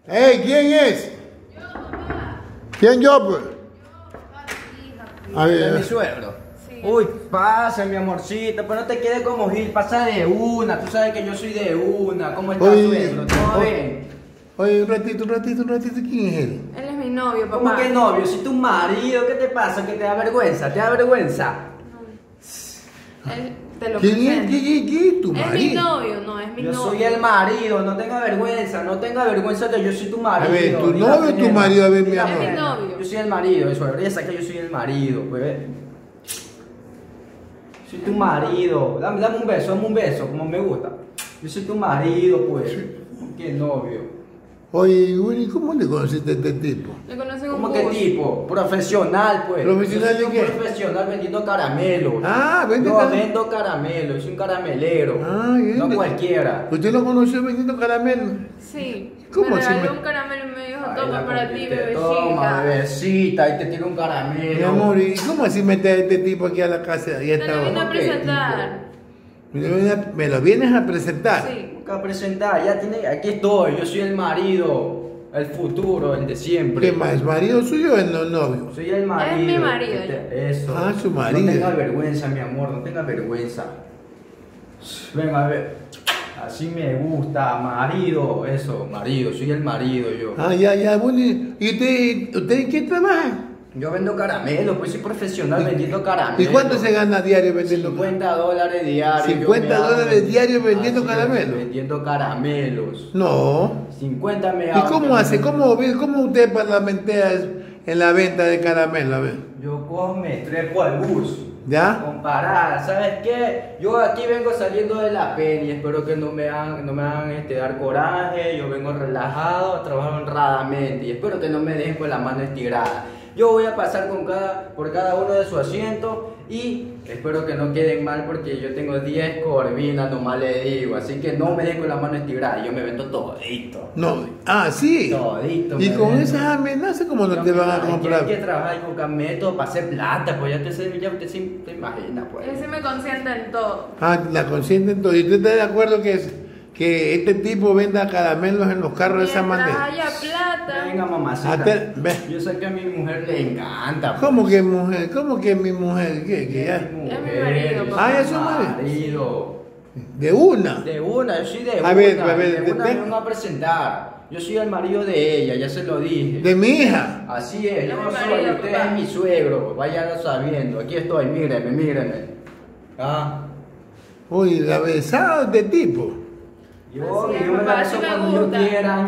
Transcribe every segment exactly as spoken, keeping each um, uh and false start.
Hey, ¿quién es? Yo, papá. ¿Quién yo, pues? A ¿Es ver, mi suegro? Sí. Uy, pasa, mi amorcito, pero no te quedes como Gil, pasa de una, tú sabes que yo soy de una, ¿cómo estás, Oye, suegro? ¿Todo oye. bien? oye, un ratito, un ratito, un ratito, ¿quién es él? Él es mi novio, papá. ¿Cómo que novio? Si tu marido, ¿qué te pasa? ¿Que te da vergüenza? ¿Te da vergüenza? Él te lo ¿Quién es? presento. ¿Quién es? ¿Quién es tu Es mi marido? novio, no, es mi Yo novio. soy el marido, no tenga vergüenza, no tenga vergüenza que yo soy tu marido. A ver, ¿tu Dila novio o tu primero. marido? A ver, mi Dila amor. primero. Es mi novio. Yo soy el marido, eso, ella sabe que yo soy el marido, pues. Soy tu marido. Dame, dame un beso, dame un beso, como me gusta. Yo soy tu marido, pues. ¿Qué novio? Oye, Willy, ¿cómo le conociste a este tipo? Le conocen un ¿Cómo que bus. tipo? Profesional, pues. ¿Profesional Yo soy de un qué? profesional vendiendo caramelos. Ah, vende Yo caram- vendo caramelos, soy un caramelero. Ah, y no vende- cualquiera. ¿Usted lo conoció vendiendo caramelo? Sí. ¿Cómo me así regaló me- un caramelo y me dijo, Ay, toma la para ti, conquisté. Toma, bebecita. bebecita, y te tiro un caramelo. Mi amor, ¿y cómo así mete a este tipo aquí a la casa? Ya Te lo vine estaba. a presentar. Me lo vienes a- me lo vienes a presentar. Sí. Nunca presentar, ya tiene, aquí estoy, yo soy el marido, el futuro, el de siempre. ¿Qué más? ¿Marido suyo o el no- novio? Soy el marido. Es mi marido, que te- Eso. Ah, su marido. No tengas vergüenza, mi amor, no tengas vergüenza. Venga, a ver. Así me gusta, marido, eso, marido, soy el marido yo. Ah, ya, ya, bueno. ¿Y usted, usted en qué trabaja? Yo vendo caramelos, pues soy profesional vendiendo caramelos. ¿Y cuánto se gana diario vendiendo cincuenta dólares diarios. yo cincuenta me hago dólares vendi- diarios vendiendo Así es, caramelos. Vendiendo caramelos. No. cincuenta me ¿Y hago. cómo hace? ¿Cómo, cómo usted parlamentea en la venta de caramelo? A ver. Yo cojo, me trepo al bus. ¿Ya? Comparar, ¿sabes qué? Yo aquí vengo saliendo de la pena y espero que no me hagan, no me hagan este, dar coraje. Yo vengo relajado, a trabajar honradamente y espero que no me dejen con la mano estirada. Yo voy a pasar con cada, por cada uno de sus asientos y espero que no queden mal porque yo tengo diez corvinas, nomás le digo. Así que no me dejen con la mano estirada, yo me vendo todito. No. Ah, sí. Todito. Y me con vendo. esas amenazas, ¿cómo no Yo te me- van a hay que- comprar? Hay que trabajar y buscar métodos para hacer plata, pues ya te, sé- ya te, se- te imaginas, pues. Él sí me consiente en todo. Ah, la consienten todo. ¿Y usted está de acuerdo que, es, que este tipo venda caramelos en los carros de esa Mientras manera? haya plata. Venga, mamacita. Ate- ve. Yo sé que a mi mujer le encanta. pues. ¿Cómo que mujer? ¿Cómo que mi mujer? ¿Qué? ¿Qué? Es ya? mi Es mi mujer, marido, yo papá. soy Ah, es su marido. marido. De una. De una, yo soy de A una. ver, a ver, de te- una te- me vengo a presentar. Yo soy el marido de ella, ya se lo dije. De mi hija. Así es, yo Es no mi soy, marido, usted papá. es mi suegro, vayan sabiendo. Aquí estoy, míreme, míreme. Ah. Uy, la besada de tipo. Yo, Así es, yo me papá, la así beso me cuando yo gusta. quiera,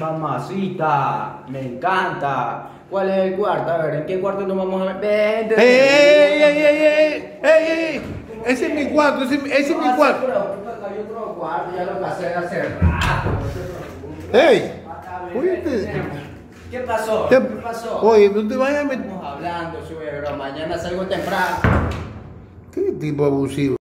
mamacita, me encanta. ¿Cuál es el cuarto? A ver, ¿en qué cuarto nos vamos a ver? Vente. ¡Ey, ey, ey, ey, ey, ey, ey! Ese es mi cuarto, ese, ese es mi cuarto. Hay otro cuarto, ya lo pasé hace rato. ¡Ey! Oye, este- ¿Qué pasó? ¿Qué- ¿Qué pasó? Oye, no te vayas a meter. Estamos hablando, suegro. Mañana salgo temprano. ¿Qué tipo abusivo?